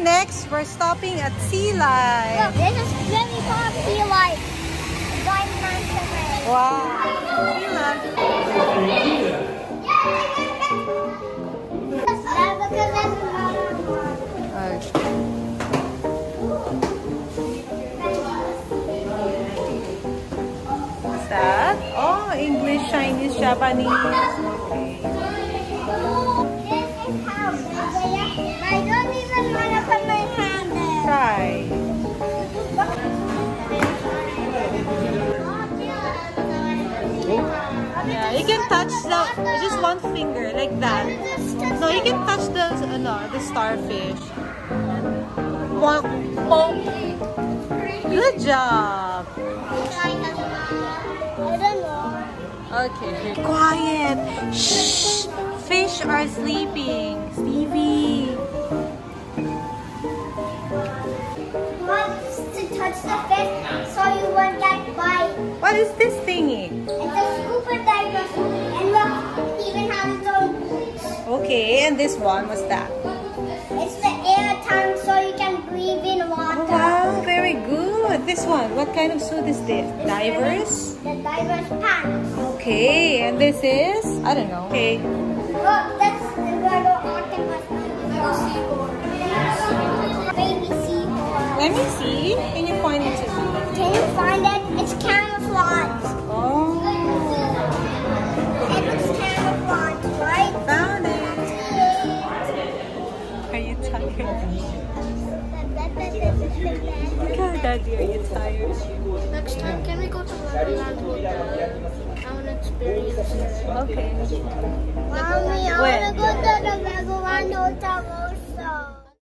next, we're stopping at SeaLife. Look, this is really called SeaLife. Wow. SeaLife. What's that? Oh, English, Chinese, Japanese. Okay. I don't even want to put my hand there. Try. Yeah, you can touch just one finger like that. No, you can touch the starfish. Good job. I don't know. Okay. Quiet. Shh. Fish are sleeping. Stevie. To touch the fish so you won't get bite. What is this thingy? It's a scuba diver, and look, it even has its own boots. Okay, and this one, what's that? It's the air tank so you can breathe in water. Oh, wow, very good. This one, what kind of suit is this? Divers? The diver's pants. Okay, and this is? I don't know. Okay. Look, that's the little octopus. Baby seahorse. Let me see. Can you point it to me? Can you find it? It's camouflage. Oh. It looks camouflage, right? Found it. Are you tired? Okay, Daddy, are you tired? Next time, can we go to Legoland Hotel? I want to experience it. Okay. Mommy, I want to go to the Legoland Hotel.